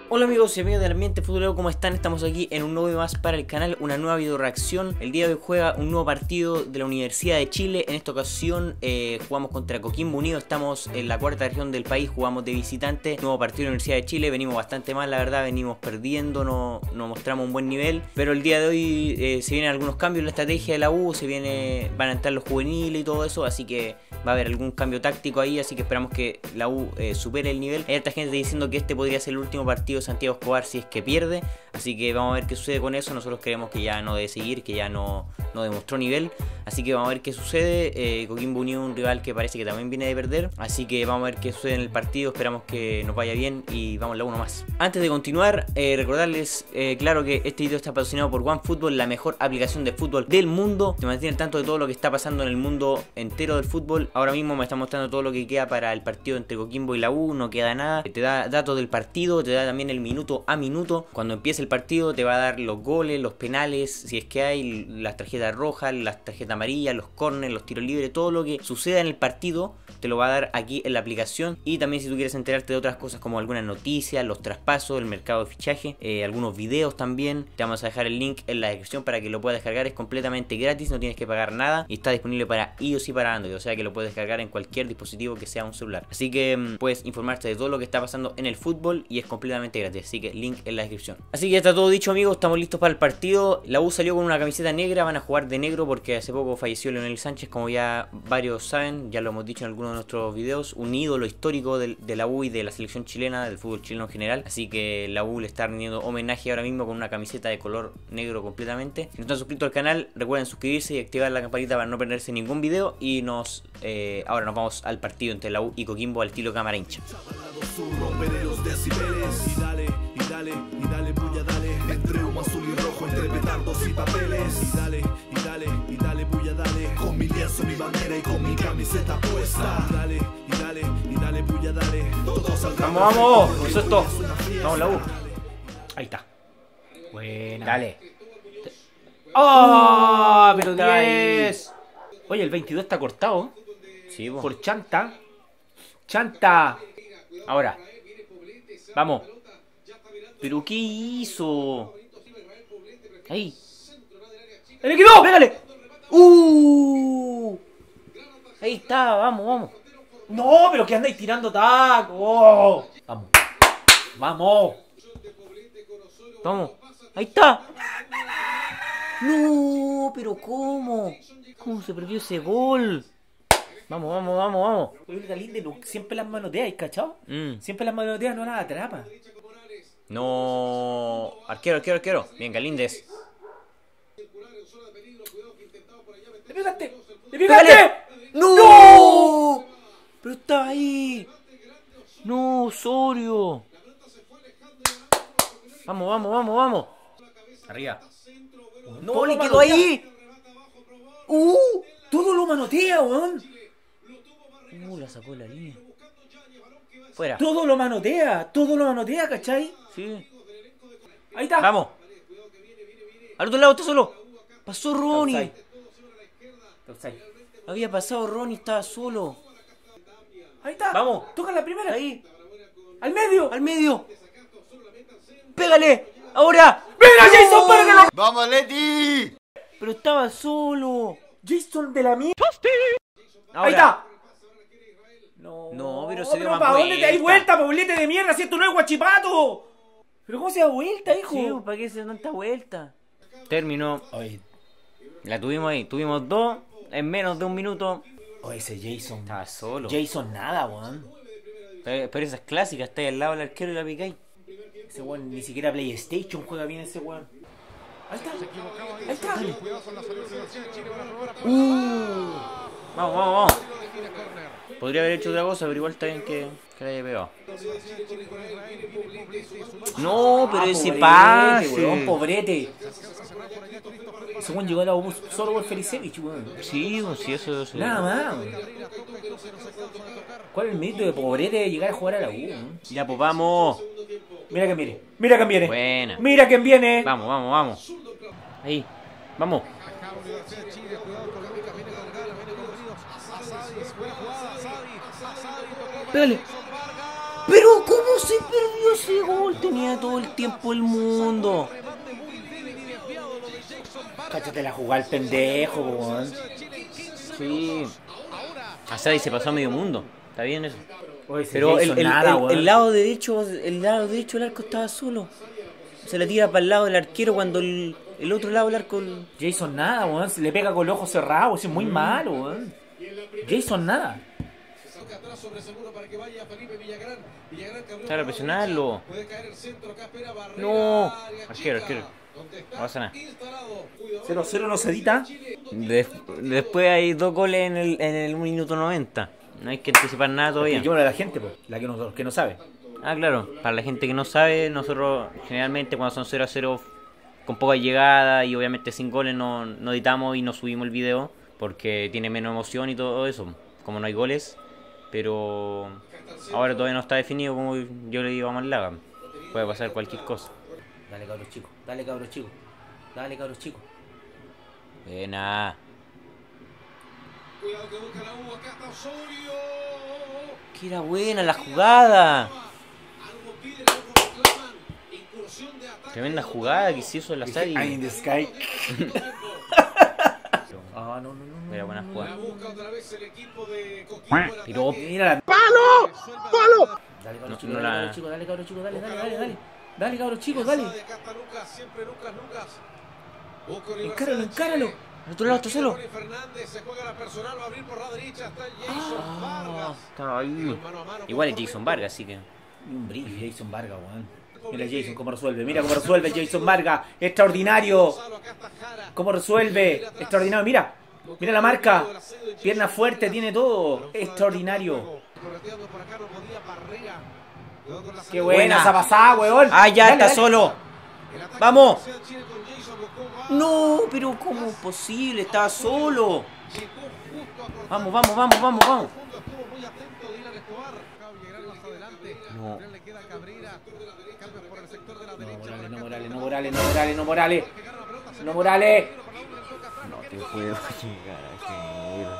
Hola amigos y amigas del ambiente futbolero, ¿cómo están? Estamos aquí en un nuevo video más para el canal, una nueva video reacción. El día de hoy juega un nuevo partido de la Universidad de Chile. En esta ocasión jugamos contra Coquimbo Unido. Estamos en la cuarta región del país, jugamos de visitante. Nuevo partido de la Universidad de Chile, venimos bastante mal, la verdad, venimos perdiendo, no mostramos un buen nivel. Pero el día de hoy se vienen algunos cambios en la estrategia de la U, van a entrar los juveniles y todo eso, así que va a haber algún cambio táctico ahí, así que esperamos que la U supere el nivel. Hay esta gente diciendo que este podría ser el último partido de Santiago Escobar si es que pierde, así que vamos a ver qué sucede con eso. Nosotros creemos que ya no debe seguir, que ya no demostró nivel, así que vamos a ver qué sucede. Coquimbo Unido, un rival que parece que también viene de perder, así que vamos a ver qué sucede en el partido. Esperamos que nos vaya bien y vamos a la 1 más. Antes de continuar, recordarles claro que este video está patrocinado por OneFootball, la mejor aplicación de fútbol del mundo. Te mantiene al tanto de todo lo que está pasando en el mundo entero del fútbol. Ahora mismo me está mostrando todo lo que queda para el partido entre Coquimbo y la U, no queda nada. Te da datos del partido, te da también el minuto a minuto. Cuando empiece el partido te va a dar los goles, los penales, si es que hay, las tarjetas rojas, las tarjetas amarillas, los corners, los tiros libres, todo lo que suceda en el partido te lo va a dar aquí en la aplicación. Y también si tú quieres enterarte de otras cosas como algunas noticias, los traspasos, el mercado de fichaje, algunos videos también, te vamos a dejar el link en la descripción para que lo puedas descargar. Es completamente gratis, no tienes que pagar nada y está disponible para iOS y para Android, o sea que lo puedes descargar en cualquier dispositivo que sea un celular. Así que puedes informarte de todo lo que está pasando en el fútbol y es completamente gratis, así que link en la descripción. Así que ya está todo dicho amigos, estamos listos para el partido. La U salió con una camiseta negra, van a jugar de negro porque hace poco falleció Leonel Sánchez, como ya varios saben, ya lo hemos dicho en algunos de nuestros videos, un ídolo histórico de la U y de la selección chilena, del fútbol chileno en general. Así que la U le está rindiendo homenaje ahora mismo con una camiseta de color negro completamente. Si no están suscritos al canal, recuerden suscribirse y activar la campanita para no perderse ningún video. Y ahora nos vamos al partido entre la U y Coquimbo al estilo cámara hincha. Y dale, bulla, dale, entre humo azul y rojo, entre petardos y papeles. Y dale, bulla, dale, con mi lienzo, mi bandera y con mi camiseta puesta. Y dale, bulla, dale, todos salgan. Vamos, por supuesto. Vamos la U. Ahí está. Buena. Dale. ¡Oh! Pero Está 10. Oye, el 22 está cortado. Sí, po. Por Chanta. Chanta. Ahora. Vamos. ¿Pero qué hizo? Ahí. ¡Le quedó! ¡Pégale! Ahí está, vamos. No, pero que andáis tirando taco. Vamos. Vamos. Vamos. Ahí está. No, pero ¿cómo? ¿Cómo se perdió ese gol? Vamos. Oye, Galíndez, siempre las manoteas, ¿cachao? Siempre las manoteas no las atrapa. No. Arquero. Bien, Galíndez. ¡Le pegaste! ¡Pégale! ¡No! Pero está ahí. No, Osorio. Vamos. Arriba. No, le quedó ahí. Todo lo manotea, weón. La sacó de la línea. Fuera. Todo lo manotea, ¿cachai? Sí. Ahí está. Vamos. Al otro lado está solo. Pasó Ronnie. Offside. Había pasado Ronnie, estaba solo. Ahí está. Vamos. Toca la primera. Ahí. Al medio. Pégale. Ahora. ¡Mira, Jason, para que lo... ¡Vamos, Leti! Pero estaba solo. Jason de la mierda. Ahora. Ahí está. No, pero se dio pero más ¿para dónde te das vuelta? vuelta, poblete de mierda, si esto no es Guachipato? ¿Pero cómo se da vuelta, hijo? Sí, ¿para qué se da tanta vuelta? Terminó. La tuvimos ahí. Tuvimos dos en menos de un minuto. Oye, ese Jason. Estaba solo. Jason nada, weón. Pero esas clásicas, está ahí al lado del arquero y la picáis. Ese weón ni siquiera PlayStation juega bien ese weón. Ahí está. Vamos. Podría haber hecho otra cosa, pero igual está bien que le haya pegado. No, pero ese pase. Weón, pobrete. Ese weón llegó a la U solo por Felicevich, weón. Sí, eso. Nada más, weón. ¿Cuál es el mérito de pobrete de llegar a jugar a la U, weón? Ya, pues vamos. Mira quién viene. Buena. Mira quién viene. Vamos. Ahí. Vamos. Pégale. Pero ¿cómo se perdió ese gol? Tenía todo el tiempo del mundo. Cáchate la jugada el pendejo, weón. Sí. Asadi se pasó a medio mundo. Está bien eso. Oye, Pero weón. el lado derecho del arco estaba solo. Se la tira para el lado del arquero cuando el otro lado del arco... Jason nada, weón. Se le pega con los ojos cerrados. Eso es muy malo, weón. Jason nada. Claro, presionarlo. No. Arquero. No pasa nada. 0-0 no se edita. Después hay 2 goles en el minuto 90. No hay que anticipar nada todavía. Expliquémosle a la gente, po, la que no sabe. Ah, claro. Para la gente que no sabe, nosotros generalmente cuando son 0-0 con poca llegada y obviamente sin goles no editamos y no subimos el video porque tiene menos emoción y todo eso, como no hay goles. Pero ahora todavía no está definido, como yo le digo a Malaga. Puede pasar cualquier cosa. Dale, cabros chicos. Dale, cabros chicos. Dale, cabros chicos. Buena. Cuidado que busca la U, acá está Osorio. Que era buena la jugada. Algo piden, algo reclaman. Incursión de ataque. Tremenda jugada que se hizo en la Eye in serie. the sky. Ah, no. Era buena La jugada. busca otra vez el equipo de Coquimbo. Pero Mira la... ¡Palo! Dale, cabros No, chicos, no dale, la- cabros chicos, dale, cabros chicos, dale. Dale, cabros chicos, dale. Acá está Lucas, siempre Lucas. Busca Encáralo, encáralo. Al otro lado está solo. Fernández se juega la personal, va a abrir por la derecha, está Jason Vargas. Estaba ahí. Mano a mano Igual es con Jason Vargas, así que... Un brillo, Jason Vargas, weón. Mira Jason cómo resuelve, mira cómo resuelve Jason Vargas. Extraordinario. Gonzalo, acá está Jara. Cómo resuelve. Extraordinario, mira. Mira la marca. Pierna fuerte, tiene todo. Extraordinario. Correteando por acá, no podía Parrera. Quedó con la Qué salida. buena esa pasada, weón. Ah, ya Dale, está dale. solo. El ataque ¡Vamos! de la Chile con Jason, buscó Vargas. No, pero ¿cómo es posible? Estaba solo. Llegó justo a cortar. Vamos. Fondo, estuvo muy atento Dylan Escobar. Acá Villarreal más adelante. No. Villarreal le queda Cabrera. Cambia por el sector de la derecha. No Para Morales, acá. no Morales, no Morales, no Morales. Que gana la pelota, se No le- Morales. Para la U, le toca a No te puedo llegar a creer.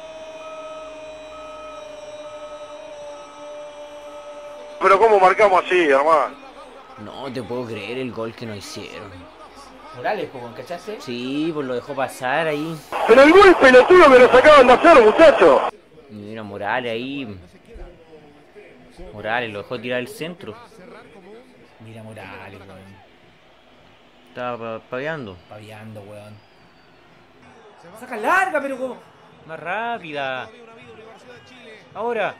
Pero ¿cómo marcamos así, hermano? No te puedo creer el gol que nos hicieron. Morales, po, ¿cachaste? Sí, pues lo dejó pasar ahí. Pero el gol pelotudo me lo sacaban de hacer, muchachos. Y mira Morales ahí. Morales lo dejó tirar el centro. Mira Morales, weón. Estaba paveando. Paviando, weón. Saca larga, pero como... Más rápida. Ahora.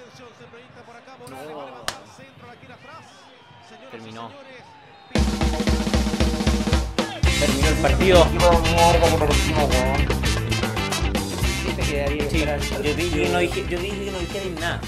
Terminó. Terminó el partido. Sí, yo dije que no dijerais nada.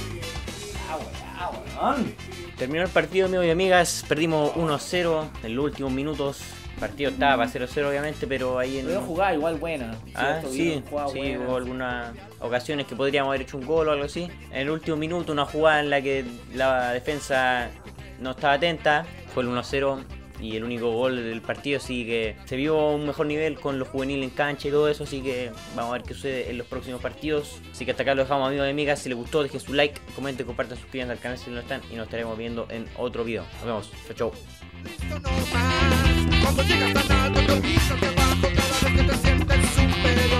Terminó el partido, amigos y amigas. Perdimos 1-0 en los últimos minutos. El partido estaba para 0-0 obviamente, pero ahí en... Pero jugada igual buena. Ah, ¿cierto? sí, Bien jugada, sí, buena. hubo algunas ocasiones que podríamos haber hecho un gol o algo así. En el último minuto, una jugada en la que la defensa no estaba atenta, fue el 1-0 y el único gol del partido, así que se vio un mejor nivel con los juveniles en cancha y todo eso, así que vamos a ver qué sucede en los próximos partidos. Así que hasta acá lo dejamos, amigos y amigas. Si les gustó, dejen su like, comenten, compartan, suscríbanse al canal si no lo están y nos estaremos viendo en otro video. Nos vemos, chau. Cuando llegas tan alto te olvidas de abajo cada vez que te sientes superior.